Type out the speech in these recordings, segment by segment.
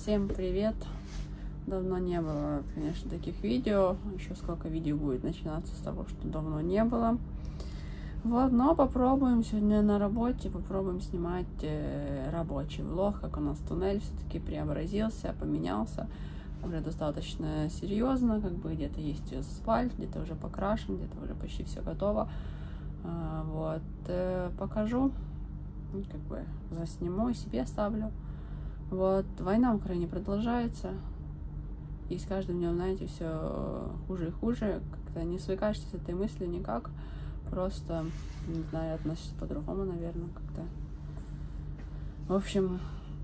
Всем привет! Давно не было, конечно, таких видео. Еще сколько видео будет начинаться с того, что давно не было. Вот, но попробуем сегодня на работе, попробуем снимать рабочий влог, как у нас туннель все-таки преобразился, поменялся. Уже достаточно серьезно, как бы где-то есть асфальт, где-то уже покрашен, где-то уже почти все готово. Вот, покажу, как бы засниму и себе оставлю. Вот, война в Украине продолжается, и с каждым днем, знаете, все хуже и хуже. Как-то не свыкаешься с этой мыслью никак, просто, не знаю, относишься по-другому, наверное, как-то. В общем,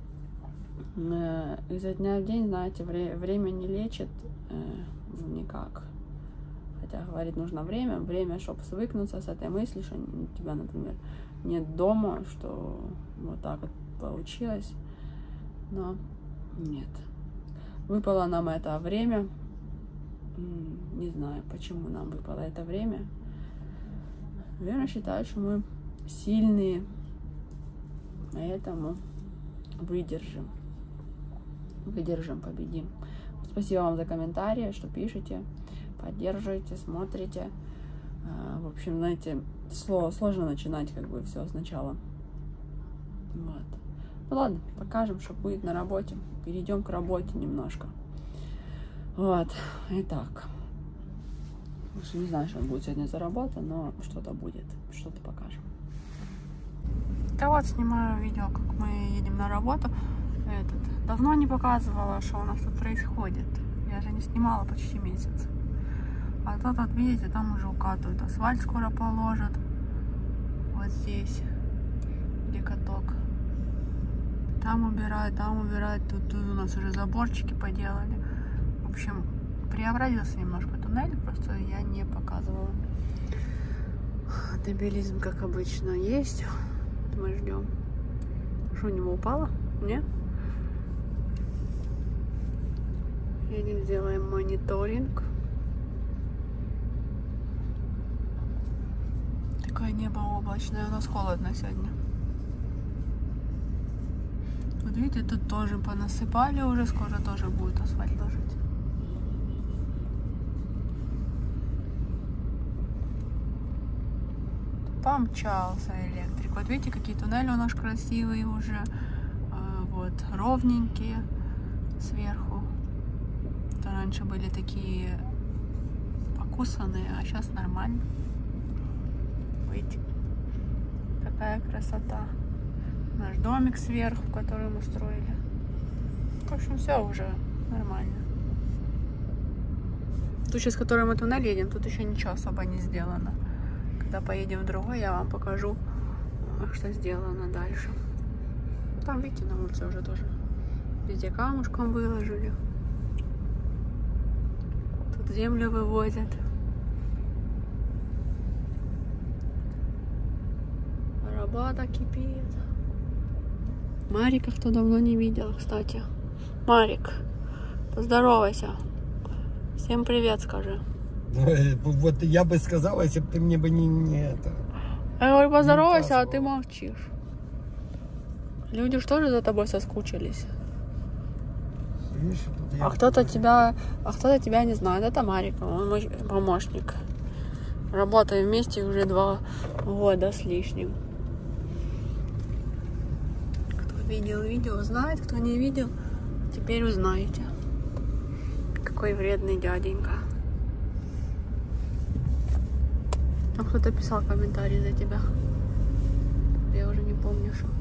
изо дня в день, знаете, время не лечит никак. Хотя, говорит, нужно время, чтобы свыкнуться с этой мыслью, что у тебя, например, нет дома, что вот так вот получилось. Но нет. Выпало нам это время. Не знаю, почему нам выпало это время. Наверное, считаю, что мы сильные. Поэтому выдержим. Победим. Спасибо вам за комментарии, что пишете, поддерживаете, смотрите. В общем, знаете, сложно начинать как бы все сначала. Вот. Ну ладно, покажем, что будет на работе. Перейдем к работе немножко. Вот. Итак. Не знаю, что будет сегодня за работа, но что-то будет. Что-то покажем. Да вот, снимаю видео, как мы едем на работу. Давно не показывала, что у нас тут происходит. Я же не снимала почти месяц. А тут, вот, видите, там уже укатывают. Асфальт скоро положат. Вот здесь, где каток. Там убирают. Тут у нас уже заборчики поделали. В общем, преобразился немножко туннель, просто я не показывала. Дебилизм, как обычно, есть. Мы ждем. Что, у него упало? Нет? Едем, сделаем мониторинг. Такое небо облачное, у нас холодно сегодня. Вот видите, тут тоже понасыпали уже, скоро тоже будет асфальт ложить. Помчался электрик. Вот видите, какие туннели у нас красивые уже. Вот, ровненькие сверху. То раньше были такие покусанные, а сейчас нормально. Видите, какая красота. Наш домик сверху, который мы строили. В общем, все уже нормально. Тут сейчас, в которой мы туннель едем, тут еще ничего особо не сделано. Когда поедем в другой, я вам покажу, что сделано дальше. Там, видите, на улице уже тоже везде камушком выложили. Тут землю вывозят. Работа кипит. Марика, кто давно не видел, кстати. Марик, поздоровайся. Всем привет скажи. Вот я бы сказала, если бы ты мне бы не это. Я говорю, поздоровайся, а ты молчишь. Люди же тоже за тобой соскучились. Видишь, А кто-то тебя не знает. Это Марика, он мой помощник. Работаем вместе уже 2 года с лишним. Видел видео, знает, кто не видел, теперь узнаете. Какой вредный дяденька. Там кто-то писал комментарий за тебя. Я уже не помню, что.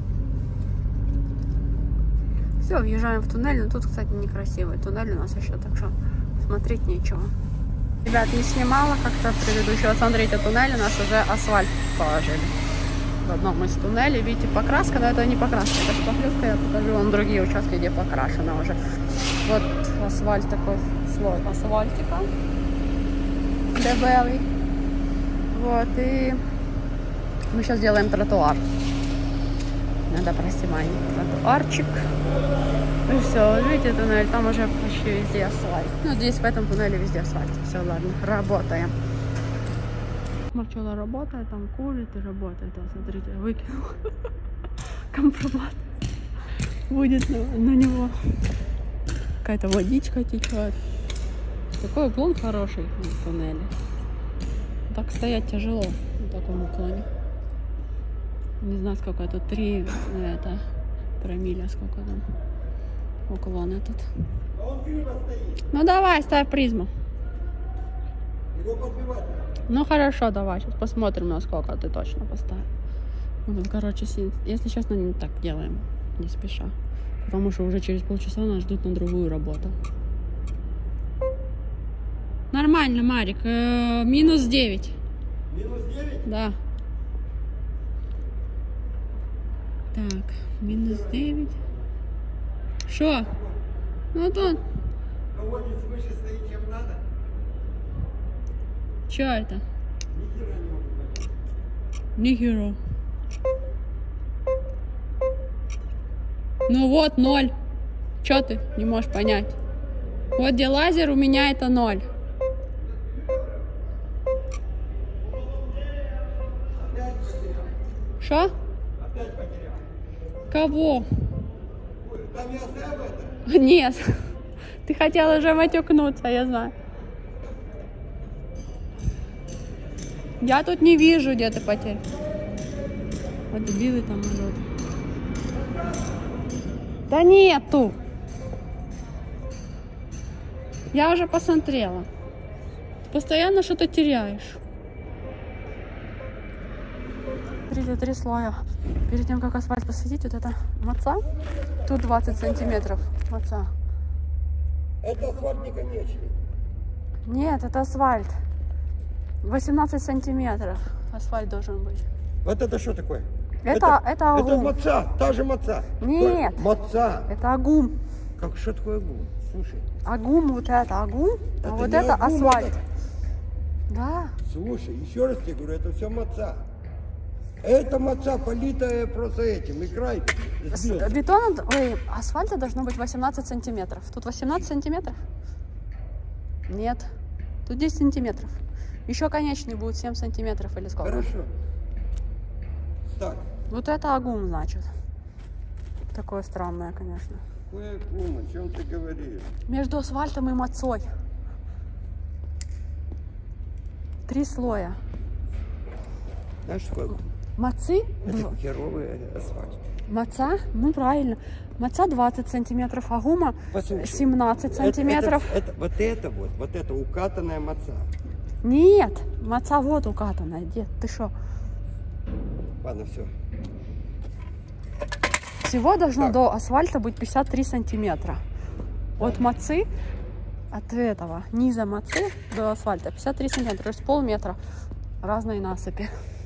Все, въезжаем в туннель, но тут, кстати, некрасивый туннель у нас еще, так что смотреть нечего. Ребят, не снимала как-то предыдущего. Смотрите, туннель у нас уже асфальт положили. В одном из туннелей, видите, покраска, но это не покраска, это шпаклевка. Я покажу вам другие участки, где покрашено уже. Вот асфальт, такой слой асфальтика дебелый. Вот, и мы сейчас делаем тротуар. Надо проснимать тротуарчик. И все, видите, туннель, там уже почти везде асфальт. Ну, здесь в этом туннеле везде асфальт. Все, ладно, работаем. Марчула работает, там курит и работает. Вот, смотрите, выкинул компромат. Будет на него. Какая-то водичка течет. Такой уклон хороший в туннеле. Так стоять тяжело на таком уклоне. Не знаю, сколько тут, 3 промилле, сколько там уклон этот. Ну давай, ставь призму. Его подбивать. Ну хорошо, давай, сейчас посмотрим, насколько ты точно поставил. Ну, тут, короче, если честно, не так делаем, не спеша. Потому что уже через полчаса нас ждут на другую работу. Нормально, Марик. -9. Минус 9? Да. Так, -9. Шо? Ну тут. Колодец выше стоит, чем надо. Чё это? Ни хера не могу понять. Нихера. Ну вот 0. Чё ты не можешь понять? Вот где лазер, у меня это 0. Шо? Опять потерял. Кого? Там я оставил это? Нет. Ты хотела уже матюкнуться, я знаю. Я тут не вижу, где ты потерял. Вот дебилы там идут. Да нету. Я уже посмотрела. Ты постоянно что-то теряешь. Смотрите, 3 слоя. Перед тем, как асфальт посадить, вот это маца. Тут 20 сантиметров маца. Это асфальт не конечный. Нет, это асфальт. 18 сантиметров асфальт должен быть. Вот это что такое? Это Это агум. маца, та же маца. Нет. Маца. Это агум. Как, что такое агум? Слушай. Агум, вот это агум, а Это вот не это агум, асфальт. это- Да. Слушай, еще раз тебе говорю, это все маца. Это маца, политая просто этим, и край сбился. Бетона, ой, асфальта должно быть 18 сантиметров. Тут 18 сантиметров? Нет. Тут 10 сантиметров. Еще конечный будет 7 сантиметров или сколько? Хорошо. Так, Вот это агум, значит. Такое странное, конечно. какой агум, о чем ты говоришь? Между асфальтом и мацой. 3 слоя. Знаешь, что такое? Мацы? Это херовый асфальт. Маца? Ну правильно. Маца 20 сантиметров, агума Послушай, 17 сантиметров. Вот это укатанная маца. Нет, маца вот укатанная, дед, ты что? Ладно, все. Всего должно Так. до асфальта быть 53 сантиметра. От мацы, от этого, низа мацы до асфальта 53 сантиметра, то есть полметра разной насыпи.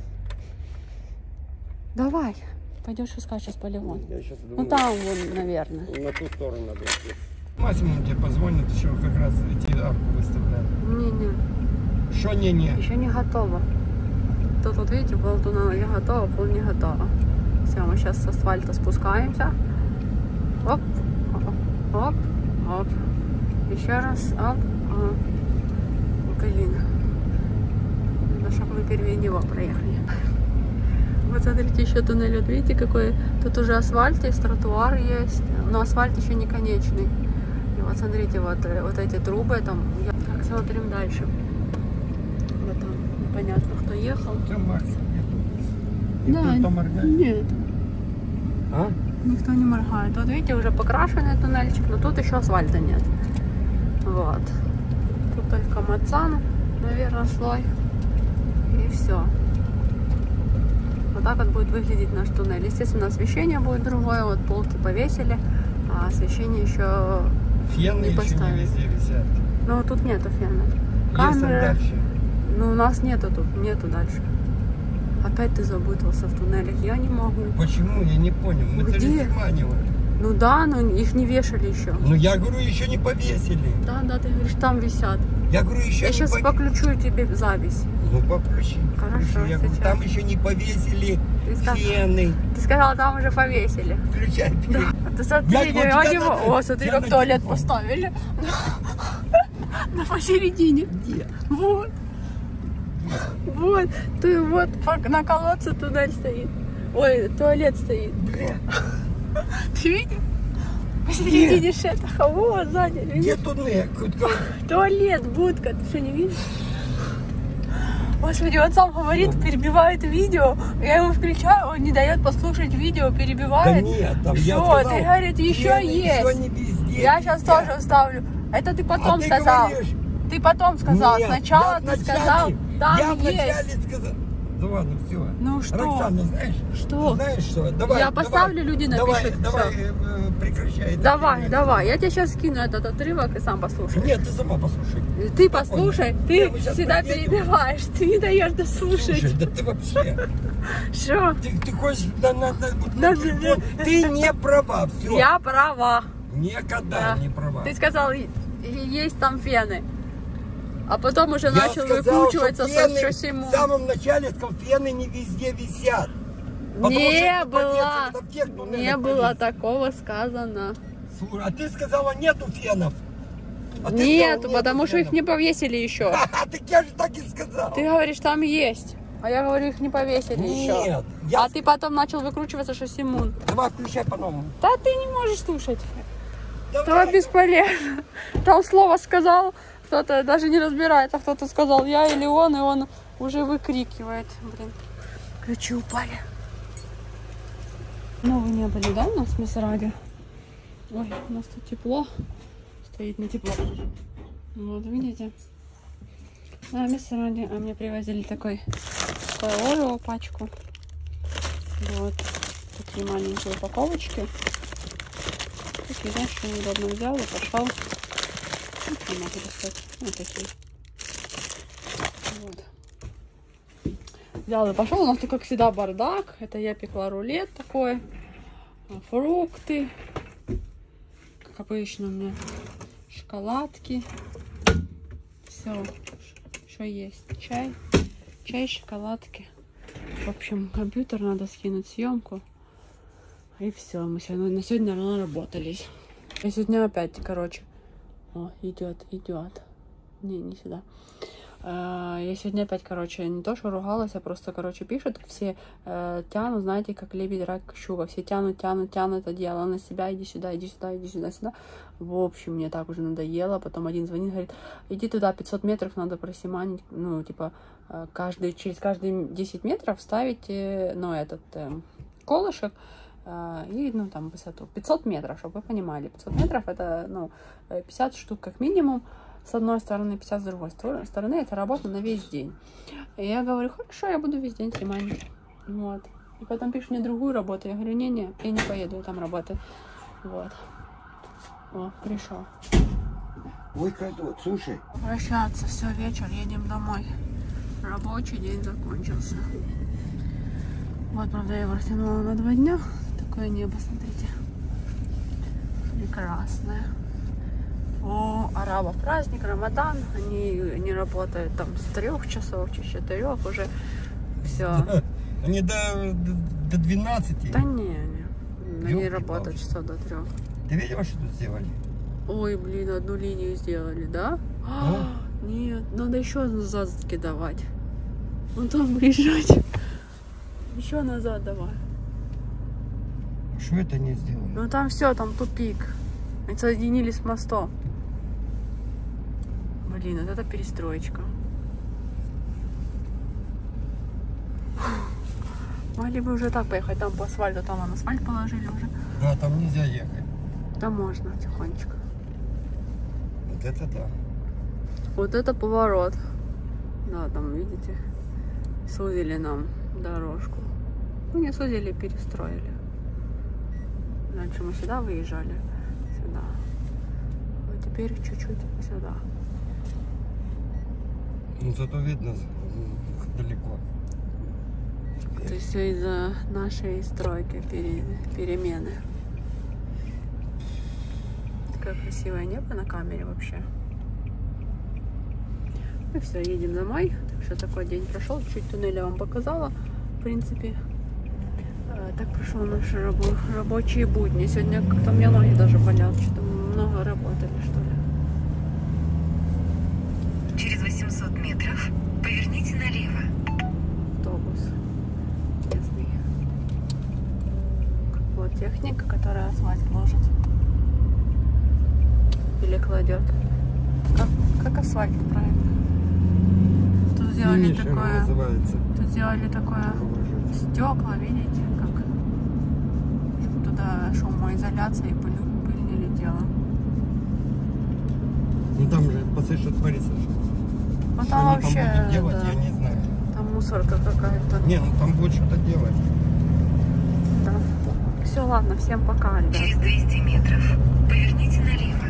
Давай, пойдешь искать сейчас полигон. Я сейчас Ну думаю, там вон, наверное. на ту сторону надо идти. Максимум тебе позвонит, еще как раз эти арку выставляют. Не-не, Что не-не? еще не готово. Тут вот видите, пол туннеля готово, пол не готово. Все, мы сейчас с асфальта спускаемся. Оп, оп, оп, оп. Еще раз, оп, оп. Блин. Надо, чтобы мы первее него проехали. Вот смотрите, еще туннель, вот видите, какой. Тут уже асфальт есть, тротуар есть, но асфальт еще не конечный. И вот смотрите, вот эти трубы там. Так, смотрим дальше. Вот там непонятно, кто ехал. Что, Макс? Да, Никто поморгает? нет, А? никто не моргает. Вот видите, уже покрашенный туннельчик, но тут еще асфальта нет. Вот. Тут только мацан, наверное, слой. И все. Вот так вот будет выглядеть наш туннель. Естественно, освещение будет другое. Вот полки повесили, а освещение еще Фены не еще не поставили. везде висят. Ну, тут нету фена. Есть там Камеры. дальше. Ну, у нас нету тут, нету дальше. Опять ты запутался в туннелях. Я не могу. Почему? Я не понял. Мы Где? же Симанева. Ну да, но их не вешали еще. Ну я говорю, еще не повесили. Да, да, ты говоришь, там висят. Я говорю, еще Я не сейчас повесили. подключу тебе запись. Ну подключи. Хорошо, подключи. Я говорю, сейчас. там еще не повесили Ты сказал- фены. Ты сказала, там уже повесили. Включай. Да. Ты смотри, Я- вот я они на- О, смотри, я как на туалет телефон. поставили. На посередине. Где? Вот. Вот. Ты вот на колодце туннель стоит. Ой, туалет стоит. Бля. Ты видишь? Посередине Шетаха, вот сзади. Где туннель? Туалет, будка, ты что, не видишь? Господи, он сам говорит, перебивает видео. Я ему включаю, он не дает послушать видео, перебивает. Да нет, там Все, я сказал, ты, говорит, еще есть. Еще не везде, Я сейчас везде. тоже вставлю. Это ты потом ты сказал. говоришь, Ты потом сказал. нет, Сначала я ты вначале- сказал, там я есть. вначале сказал. Ну ладно, все. Ну что? Роксана, знаешь? Что? Знаешь что? Давай, Я поставлю, люди напишут, Давай, всё. прекращай. это Давай, фигня. давай, я тебе сейчас скину этот отрывок и сам послушай. Нет, ты сама послушай. Ты послушай, ты Мы щас всегда приедем. перебиваешь, ты не даешь дослушать. Слушай, да ты вообще. Что? Ты хочешь на Да, телефон. Ты не права, все. Я права. Никогда Да. не права. Ты сказал, есть там фены. А потом уже Я начал сказал, выкручиваться что со фены Шосиму. в самом начале сказал, фены не везде висят. Потому что Не это было, повесили, там тех туннелях не было повесили. такого сказано. Слушай, а ты сказала, нету фенов. А ты Нет, сказала, потому что их фенов. не повесили еще. Так я же так и сказал. Ты говоришь, там есть. А я говорю, их не повесили еще. Нет, я... А ты потом начал выкручиваться Шосимун. Давай включай по-новому. Да ты не можешь слушать. Давай. Это бесполезно. Там слово сказал, кто-то даже не разбирается, кто-то сказал я или он, и он уже выкрикивает. Блин, ключи упали. Ну, вы не были, да, у нас в Месраде? Ой, у нас тут тепло. Стоит на тепло. Вот, видите? На Месраде. А мне привозили такую Орео пачку. Вот. Такие маленькие упаковочки. Такие, знаешь, что неудобно взял и пошел. Не могу достать. Вот такие. Вот. Взял и пошел. У нас тут, как всегда, бардак. Это я пекла рулет такой. Фрукты. Как обычно у меня. Шоколадки. Все. Что есть? Чай. Чай, шоколадки. В общем, компьютер надо скинуть, съемку. И все. Мы сегодня, на сегодня наработались. И сегодня опять, короче. О, идет. Не сюда. Я сегодня опять, короче, не то что ругалась, а просто, короче, пишут, все тянут, знаете, как лебедь, рак, щука. Все тянут одеяло на себя, иди сюда. В общем, мне так уже надоело. Потом один звонит, говорит, иди туда, 500 метров надо просиманить. Ну, типа, через каждые 10 метров ставить, ну, этот колышек. И, ну, там, высоту. 500 метров, чтобы вы понимали. 500 метров это, ну, 50 штук как минимум. С одной стороны, 50 с другой стороны. Это работа на весь день. И я говорю, хорошо, я буду весь день снимать. Вот. И потом пишет мне другую работу. Я говорю, не-не, я не поеду, я там работаю. Вот. О, пришел. Ой, вот, слушай. Прощаться, все, вечер, едем домой. Рабочий день закончился. Вот, правда, я его растянула на 2 дня. Такое небо, смотрите. Прекрасное. У арабов праздник, Рамадан. Они не работают там с 3 часов, с 4 уже все. Они до 12. Да не. Они Ёлки-палки. работают часов до 3. Ты видела, что тут сделали? Ой, блин, одну линию сделали, да? Нет, надо еще назад кидавать. Вон там выезжать. Еще назад давай. Что это не сделали? Ну там все, там тупик. Они соединились с мостом. Блин, вот это перестроечка. Могли бы уже так поехать, там по асфальту, там он асфальт положили уже. Да, там нельзя ехать. Там можно тихонечко. Вот это да. Вот это поворот. Да, там, видите, сузили нам дорожку. Ну, не сузили, перестроили. Раньше мы сюда выезжали. Сюда. А теперь чуть-чуть сюда. Ну, зато видно далеко. То есть все из-за нашей стройки, перемены. Такое красивое небо на камере вообще. Ну все, едем домой. Так что такой день прошел. Чуть туннель я вам показала. В принципе, так прошел наши рабочие будни. Сегодня как-то у меня ноги даже болят. Что-то много работали, что ли. Через 800 метров поверните налево. Автобус местный. Вот техника, которая асфальт ложит. кабели кладет. Как асфальт, правильно. Тут сделали Финишер такое. называется. Тут сделали такое стекла, видите, как чтобы туда шумоизоляция и пыль не летела. Ну там же, посмотри, что творится. Ну Что там они вообще, там будут делать, да, я не знаю. там мусорка какая-то. Не, ну там будет что-то делать. Да. Все, ладно, всем пока, ребят. Через 200 метров поверните налево.